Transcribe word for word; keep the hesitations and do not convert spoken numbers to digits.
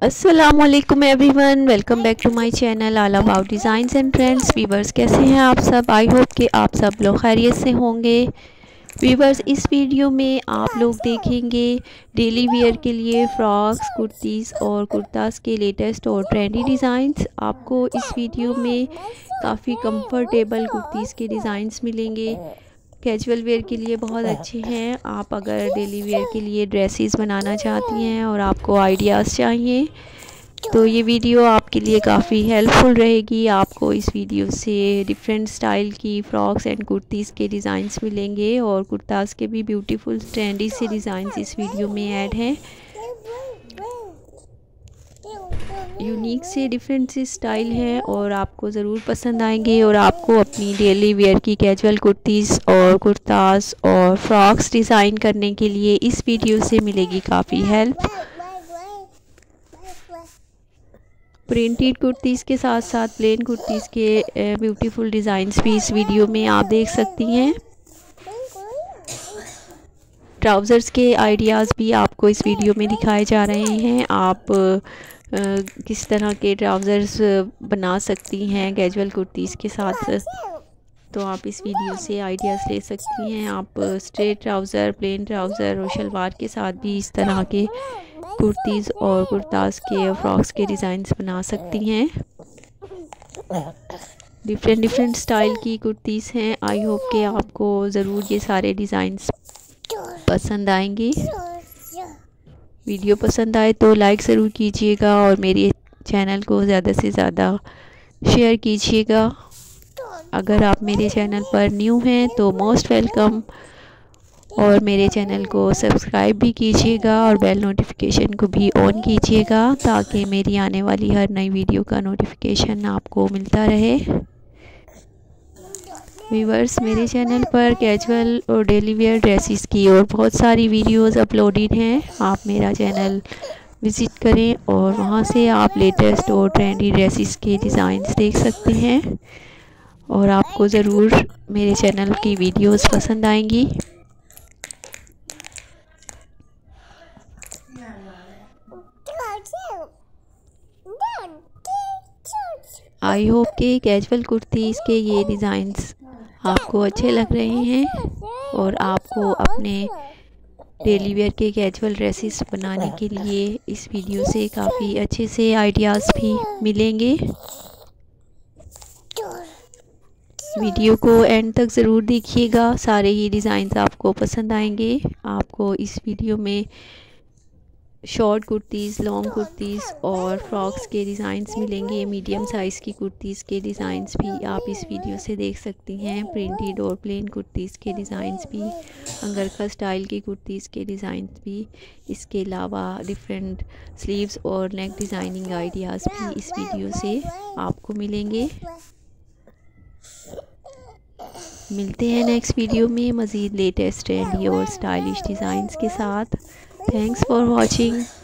अस्सलामुअलैकुम everyone, welcome back to my channel all about designs and trends. Viewers, कैसे हैं आप सब? आई होप कि आप सब लोग खैरियत से होंगे। वीवर्स, इस वीडियो में आप लोग देखेंगे डेली वेयर के लिए फ़्रॉक्स, कुर्तीज़ और कुर्ताज़ के लेटेस्ट और ट्रेंडी डिज़ाइंस। आपको इस वीडियो में काफ़ी कंफर्टेबल कुर्तीज़ के डिज़ाइंस मिलेंगे। कैजुअल वेयर के लिए बहुत अच्छे हैं। आप अगर डेली वेयर के लिए ड्रेसेस बनाना चाहती हैं और आपको आइडियाज़ चाहिए तो ये वीडियो आपके लिए काफ़ी हेल्पफुल रहेगी। आपको इस वीडियो से डिफरेंट स्टाइल की फ़्रॉक्स एंड कुर्तीज़ के डिज़ाइंस मिलेंगे और कुर्ताज़ के भी ब्यूटीफुल ट्रेंडी से डिज़ाइंस इस वीडियो में ऐड हैं। यूनिक से डिफरेंट से स्टाइल है और आपको ज़रूर पसंद आएंगे और आपको अपनी डेली वेयर की कैजुअल कुर्तीज़ और कुर्ताज़ और फ्रॉक्स डिज़ाइन करने के लिए इस वीडियो से मिलेगी काफ़ी हेल्प। प्रिंटेड कुर्तीज़ के साथ साथ प्लेन कुर्तीज़ के ब्यूटीफुल डिज़ाइंस भी इस वीडियो में आप देख सकती हैं। ट्राउज़र्स के आइडियाज़ भी आपको इस वीडियो में दिखाए जा रहे हैं। आप Uh, किस तरह के ट्राउज़र्स बना सकती हैं कैजुअल कुर्तीज़ के साथ, तो आप इस वीडियो से आइडियाज़ ले सकती हैं। आप स्ट्रेट ट्राउज़र, प्लेन ट्राउज़र और शलवार के साथ भी इस तरह के कुर्तीज़ और कुर्ताज़ के फ्रॉक्स के डिज़ाइंस बना सकती हैं। डिफरेंट डिफरेंट स्टाइल की कुर्तीज़ हैं। आई होप कि आपको ज़रूर ये सारे डिज़ाइंस पसंद आएंगे। वीडियो पसंद आए तो लाइक ज़रूर कीजिएगा और मेरे चैनल को ज़्यादा से ज़्यादा शेयर कीजिएगा। अगर आप मेरे चैनल पर न्यू हैं तो मोस्ट वेलकम, और मेरे चैनल को सब्सक्राइब भी कीजिएगा और बेल नोटिफिकेशन को भी ऑन कीजिएगा ताकि मेरी आने वाली हर नई वीडियो का नोटिफिकेशन आपको मिलता रहे। व्यूअर्स, मेरे चैनल पर कैजुअल और डेली वेयर ड्रेसेस की और बहुत सारी वीडियोस अपलोडेड हैं। आप मेरा चैनल विज़िट करें और वहां से आप लेटेस्ट और ट्रेंडी ड्रेसेस के डिज़ाइंस देख सकते हैं और आपको ज़रूर मेरे चैनल की वीडियोस पसंद आएंगी। आई होप कि कैजुअल कुर्तीज़ के ये डिज़ाइंस आपको अच्छे लग रहे हैं और आपको अपने डेली वेयर के कैजुअल ड्रेसेस बनाने के लिए इस वीडियो से काफ़ी अच्छे से आइडियाज़ भी मिलेंगे। वीडियो को एंड तक ज़रूर देखिएगा, सारे ही डिज़ाइंस आपको पसंद आएंगे। आपको इस वीडियो में शॉर्ट कुर्तीज़, लॉन्ग कुर्तीज़ और फ्रॉक्स के डिज़ाइंस मिलेंगे। मीडियम साइज़ की कुर्तीज़ के डिज़ाइंस भी आप इस वीडियो से देख सकती हैं। प्रिंटेड और प्लेन कुर्तीज़ के डिज़ाइंस भी, अंगरखा स्टाइल की कुर्तीज़ के डिज़ाइंस भी, इसके अलावा डिफरेंट स्लीव्स और नेक डिज़ाइनिंग आइडियाज़ भी इस वीडियो से आपको मिलेंगे। मिलते हैं नेक्स्ट वीडियो में मज़ीद लेटेस्ट ट्रेंडी और स्टाइलिश डिज़ाइंस के साथ। Thanks for watching.